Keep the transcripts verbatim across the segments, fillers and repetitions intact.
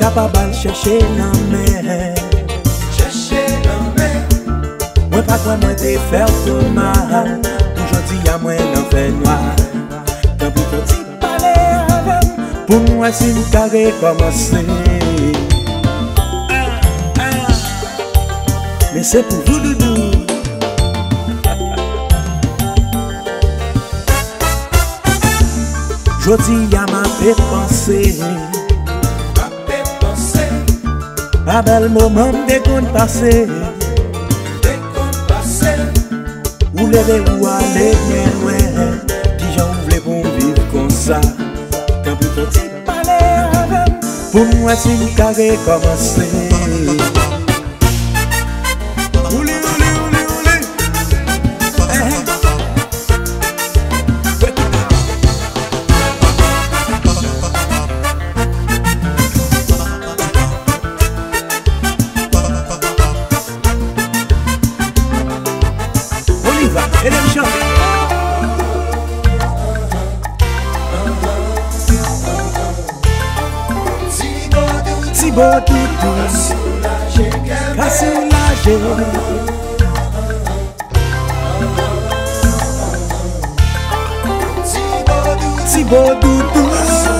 capable de chercher la mer. Chercher la mer. Moi pas quoi moi te faire tout mal. Aujourd'hui à moi l'en fait noir. Tant pis pour t'y parler avec. Pour moi c'est une carré commencer. Mais c'est pour vous doudou. Jodi y'a ma fait penser. Ma fait penser. Un bel moment de qu'on passé. De qu'on passé. Ou lever ou aller bien loin. Qui j'en voulais pour vivre comme ça. Quand plus faut t'y parler avec. Pour moi c'est une carré commencer. Ouli, ouli, ouli, ouli. Eh, eh. Oliva, elle aime chanter. Si beau toutou, qu'a soulagé. Si beau toutou,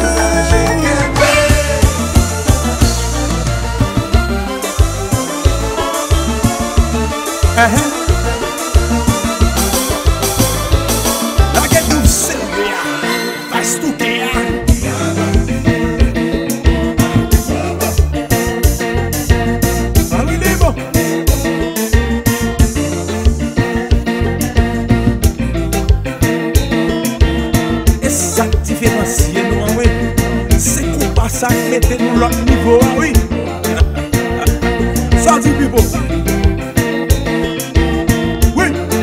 ah ah. La gueule douce, face tout est. C'est qu'on passe à mettre nous l'autre niveau, ah oui. Sorti people. Oui.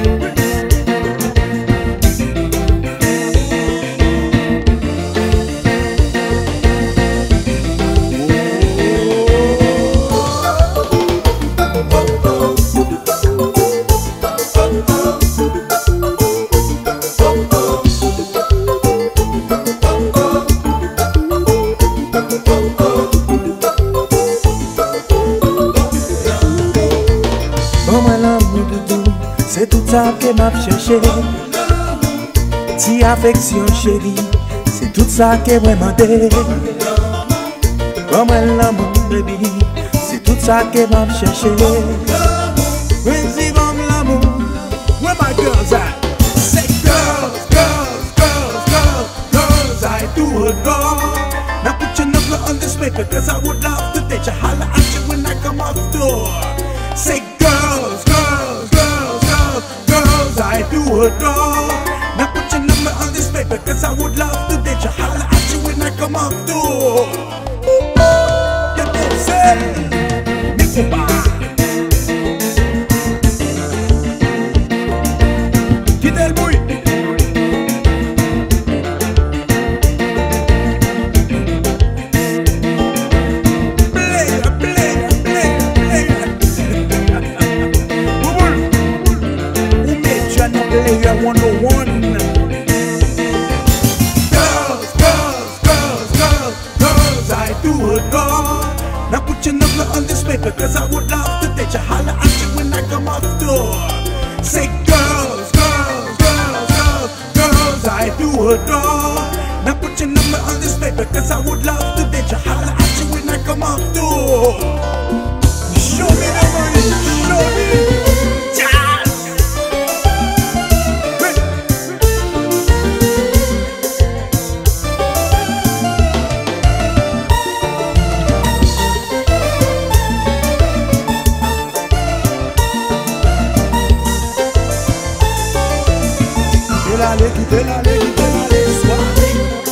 C'est tout ça que m'a cherché. Si affection chérie, c'est tout ça que moi demandé. Comme l'amour baby, c'est tout ça que m'a cherché. When she from l'amour, where my girls at? Say girls, girls, girls, girls, girls, I do adore. Now put your number on this paper, cause I would love to take you, holla at you when I come off the door. Say girls, girls, girls, girls, girls, I do adore. Now put your number on this paper, cause I would love to date you, holla at you when I come off the door. You don't say, Nico Bar. Quitte le bruit. Player one oh one. Girls, girls, girls, girls, girls, I do adore. Now put your number on this paper, cause I would love to date you, holla at you when I come off the door. Say girls, girls, girls, girls, girls, I do adore. Now put your number on this paper, cause I would love to date you, holla at you when I come off the door. Show me the money, show me. Allez, quittez l'allée, quittez l'allée, soirée.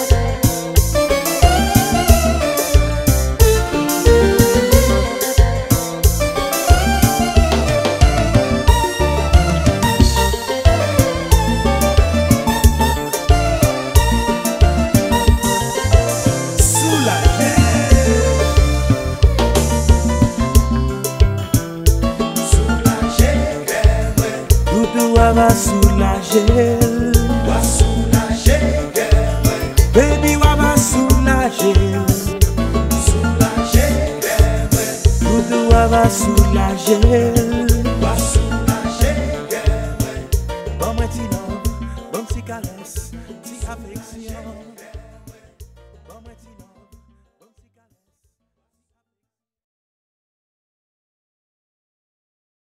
Soulagé. Soulagé, Doudou va soulager. Baby, wa va soulager. Soulager. moi ti love.